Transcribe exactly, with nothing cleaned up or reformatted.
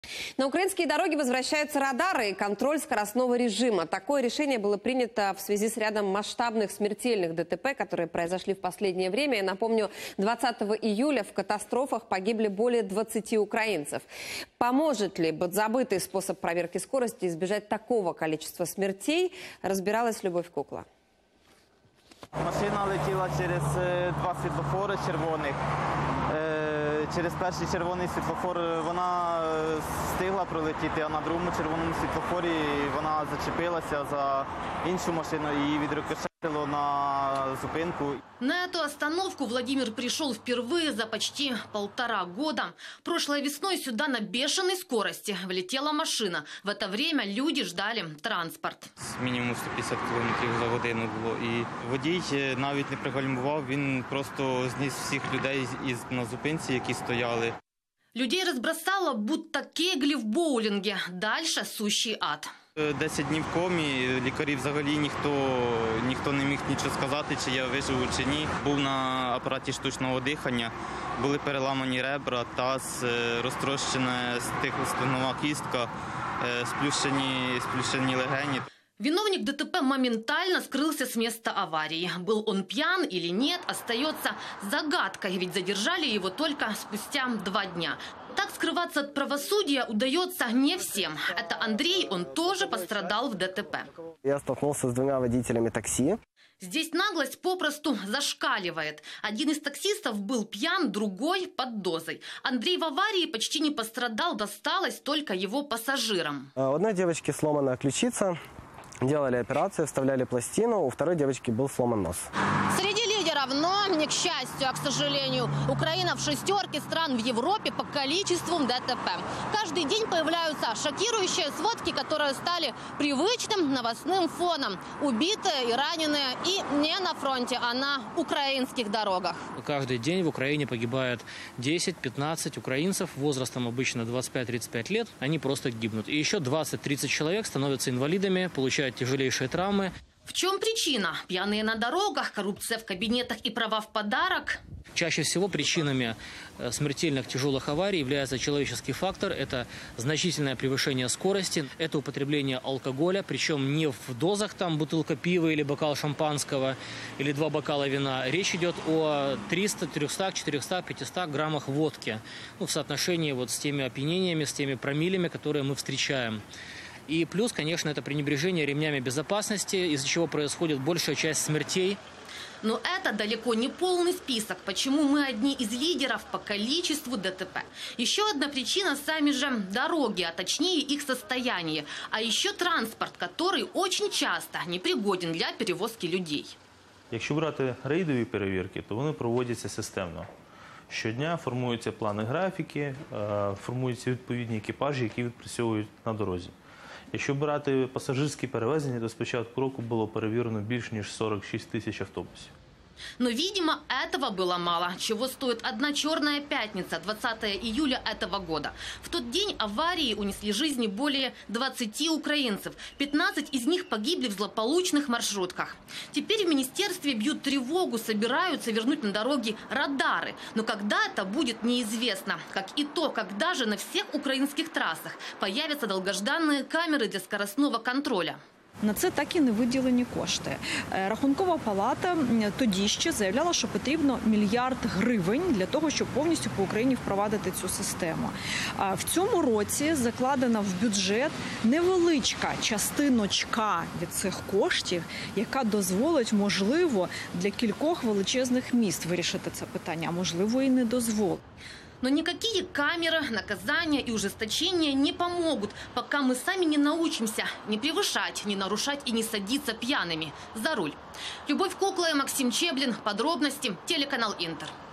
На украинские дороги возвращаются радары и контроль скоростного режима. Такое решение было принято в связи с рядом масштабных смертельных ДТП, которые произошли в последнее время. Я напомню, двадцатого июля в катастрофах погибли более двадцати украинцев. Поможет ли подзабытый способ проверки скорости избежать такого количества смертей, разбиралась Любовь Кукла. Машина летіла через два світлофори червоних. Через перший червоний світлофор вона встигла пролетіти, а на другому червоному світлофорі вона зачепилася за іншу машину і її відрикошетило на зупинку. На эту остановку Владимир пришел впервые за почти полтора года. Прошлой весной сюда на бешеной скорости влетела машина. В это время люди ждали транспорт. Мінімум сто п'ятдесят кілометрів за годину було. І водій навіть не пригальмував, він просто зніс всіх людей на зупинці, які стояли. Людей разбросало, будто кегли в боулинге. Дальше сущий ад. Десять днів в комі, лікарі взагалі ніхто, ніхто не міг нічого сказати, чи я виживу, чи ні. Був на апараті штучного дихання, були переламані ребра, таз, розтрощена стегнова кістка, сплющені, сплющені легені. Виновник ДТП моментально скрылся с места аварии. Был он пьян или нет, остается загадкой, ведь задержали его только спустя два дня. Так скрываться от правосудия удается не всем. Это Андрей, он тоже пострадал в ДТП. Я столкнулся с двумя водителями такси. Здесь наглость попросту зашкаливает. Один из таксистов был пьян, другой под дозой. Андрей в аварии почти не пострадал, досталось только его пассажирам. У одной девочки сломана ключица. Делали операцию, вставляли пластину, у второй девочки был сломан нос. Среди лидеров, но не к счастью, а к сожалению, Украина в шестерке стран в Европе по количеству ДТП. Каждый день появляются шокирующие сводки, которые стали привычным новостным фоном. Убитые и раненые и не на фронте, а на украинских дорогах. Каждый день в Украине погибает десять-пятнадцать украинцев возрастом обычно двадцать пять тридцать пять лет. Они просто гибнут. И еще двадцать-тридцать человек становятся инвалидами, получают тяжелейшие травмы. В чем причина? Пьяные на дорогах, коррупция в кабинетах и права в подарок? Чаще всего причинами смертельных тяжелых аварий является человеческий фактор. Это значительное превышение скорости, это употребление алкоголя, причем не в дозах там бутылка пива или бокал шампанского или два бокала вина. Речь идет о триста, трёхстах, четырёхстах, пятистах граммах водки. Ну, в соотношении вот с теми опьянениями, с теми промиллами, которые мы встречаем. И плюс, конечно, это пренебрежение ремнями безопасности, из-за чего происходит большая часть смертей. Но это далеко не полный список, почему мы одни из лидеров по количеству ДТП. Еще одна причина – сами же дороги, а точнее их состояние. А еще транспорт, который очень часто непригоден для перевозки людей. Якщо брати рейдові перевірки, то вони проводяться системно. Щодня формуються плани графіки, формуються відповідні екіпажі, які відпрацьовують на дорозі. Якщо брати пасажирські перевезення, то з початку року було перевірено більш ніж сорок шість тисяч автобусів. Но, видимо, этого было мало. Чего стоит одна черная пятница, двадцатого июля этого года. В тот день аварии унесли жизни более двадцати украинцев. пятнадцать из них погибли в злополучных маршрутках. Теперь в министерстве бьют тревогу, собираются вернуть на дороги радары. Но когда это будет, неизвестно. Как и то, когда же на всех украинских трассах появятся долгожданные камеры для скоростного контроля. На це так і не виділені кошти. Рахункова палата тоді ще заявляла, що потрібно мільярд гривень для того, щоб повністю по Україні впровадити цю систему. А в цьому році закладена в бюджет невеличка частиночка від цих коштів, яка дозволить, можливо, для кількох величезних міст вирішити це питання, а можливо і не дозволить. Но никакие камеры, наказания и ужесточения не помогут, пока мы сами не научимся не превышать, не нарушать и не садиться пьяными за руль. Любовь Кукла и Максим Чеблин. Подробности. Телеканал Интер.